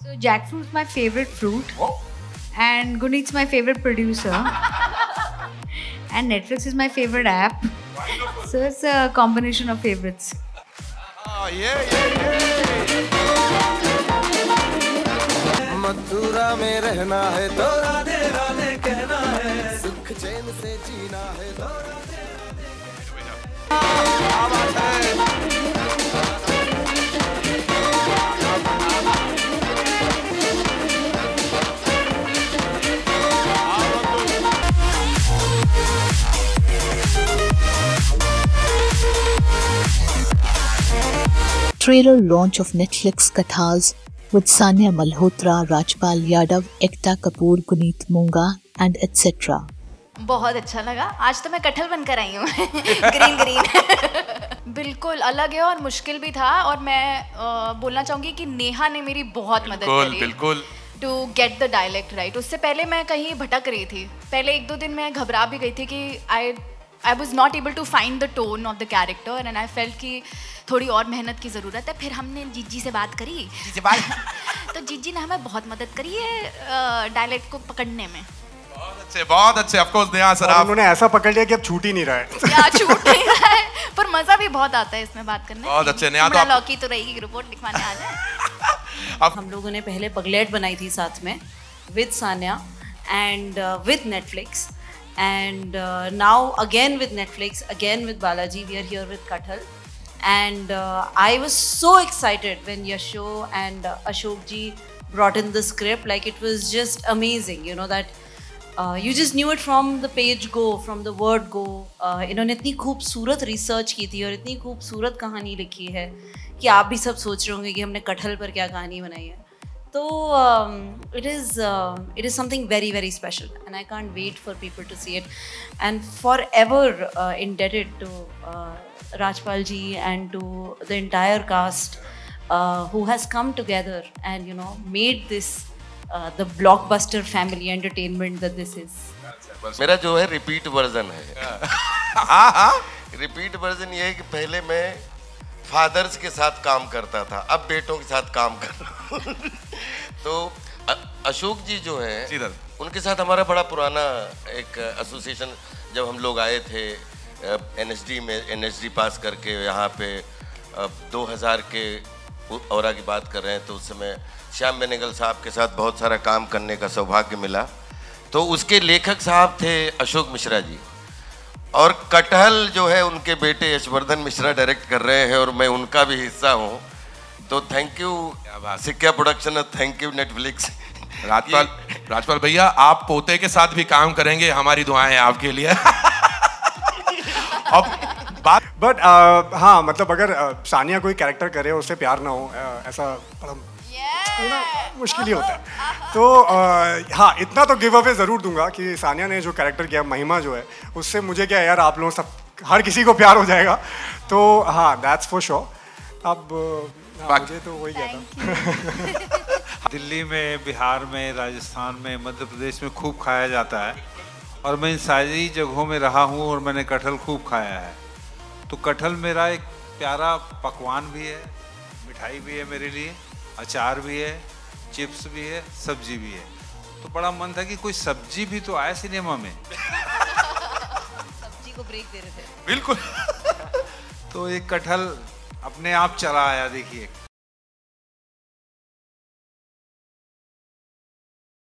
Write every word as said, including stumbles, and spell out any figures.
So jackfruit is my favorite fruit, oh. and Guneet's my favorite producer, and Netflix is my favorite app. So it's a combination of favorites. Oh yeah, yeah, yeah. Mathura में रहना है तो राधे राधे कहना है, सुख चैन से जीना है तो राधे राधे कहना है। Trailer launch of Netflix Kathas with Sania Malhotra, Rajpal Yadav, Ekta Kapoor, Guneet Munga and et cetera. बहुत अच्छा लगा। आज तो मैं कटहल बनकर आई हूँ ग्रीन ग्रीन बिल्कुल अलग है और मुश्किल भी था। और मैं आ, बोलना चाहूँगी कि नेहा ने मेरी बहुत मदद करी बिल्कुल to get the dialect right. उससे पहले मैं कहीं भटक रही थी। पहले एक दो दिन मैं घबरा भी गई थी कि I I was not able to find the tone of the character and I felt कि थोड़ी और मेहनत की ज़रूरत है। फिर हमने जीजी से बात करी जीजी से बात तो जीजी ने हमें बहुत मदद करी है डायलेक्ट को पकड़ने में। बहुत अच्छे बहुत अच्छे ऑफ कोर्स नेहा सर, आप उन्होंने ऐसा पकड़ लिया कि अब छूट ही नहीं रहा है। क्या छूट नहीं रहा है, पर मज़ा भी बहुत आता है इसमें बात करने। बहुत अच्छे नेहा तो लौकी तो रहेगी, रिपोर्ट लिखवाने आ जाए। अब हम लोगों ने पहले पगलेट बनाई थी साथ में with Sania and with Netflix and uh, now again with Netflix, again with Balaji, we are here with Kathal, and uh, I was so excited when Yasho and uh, Ashok ji brought in the script. Like it was just amazing, you know, that uh, you just knew it from the page go, from the word go. uh, इन्होंने इतनी खूबसूरत research की थी और इतनी खूबसूरत कहानी लिखी है कि आप भी सब सोच रहे होंगे कि हमने कटहल पर क्या कहानी बनाई है। So um, it is uh, it is something very very special, and I can't wait for people to see it, and forever uh, indebted to uh, Rajpal ji and to the entire cast uh, who has come together and you know made this uh, the blockbuster family entertainment that this is. मेरा जो है repeat version है। हाँ हाँ repeat version ये है कि पहले मैं फादर्स के साथ काम करता था, अब बेटों के साथ काम कर रहा हूँ। तो अशोक जी जो हैं उनके साथ हमारा बड़ा पुराना एक एसोसिएशन, जब हम लोग आए थे एनएसडी में, एनएसडी पास करके यहाँ पे दो हज़ार के औरा की बात कर रहे हैं, तो उस समय श्याम बेनेगल साहब के साथ बहुत सारा काम करने का सौभाग्य मिला। तो उसके लेखक साहब थे अशोक मिश्रा जी, और कटहल जो है उनके बेटे यशवर्धन मिश्रा डायरेक्ट कर रहे हैं और मैं उनका भी हिस्सा हूँ। तो thank you Sikka production, thank you Netflix. Rajpal Rajpal भैया आप पोते के साथ भी काम करेंगे, हमारी दुआएं हैं आपके लिए। अब बात बट uh, हाँ मतलब अगर uh, सानिया कोई कैरेक्टर करे उससे प्यार ना हो, uh, ऐसा बड़ा ना मुश्किल ही होता है। तो uh, हाँ इतना तो गिव अवे ज़रूर दूंगा कि सानिया ने जो कैरेक्टर किया, महिमा जो है, उससे मुझे क्या यार आप लोग सब हर किसी को प्यार हो जाएगा। तो हाँ दैट्स फॉर श्योर। अब हाँ, मुझे तो वही कहता। दिल्ली में, बिहार में, राजस्थान में, मध्य प्रदेश में खूब खाया जाता है और मैं इन सारी जगहों में रहा हूँ और मैंने कटहल खूब खाया है। तो कटहल मेरा एक प्यारा पकवान भी है, मिठाई भी है मेरे लिए, अचार भी है, चिप्स भी है, सब्जी भी है। तो बड़ा मन था कि कोई सब्जी भी तो आए सिनेमा में। सब्जी को ब्रेक दे रहे थे बिल्कुल। तो एक कटहल अपने आप चला आया। देखिए